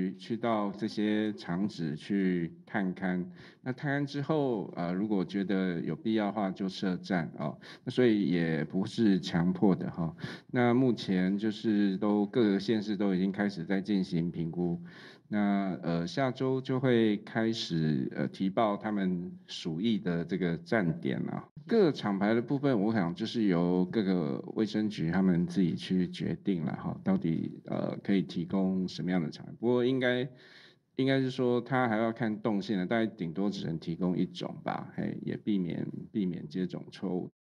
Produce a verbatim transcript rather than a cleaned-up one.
去去到这些场址去探勘。那探勘之后，呃，如果觉得有必要的话就设站哦，那所以也不是强迫的哈。那目前就是都各个县市都已经开始在进行评估，那呃下周就会开始呃提报他们属意的这个站点啊。各厂牌的部分，我想就是由各个卫生局他们自己去决定了哈，到底呃可以提供什么样的厂牌。不过应该应该是说，他还要看动线的，大概顶多只能提供一种吧，嘿，也避免避免接种错误。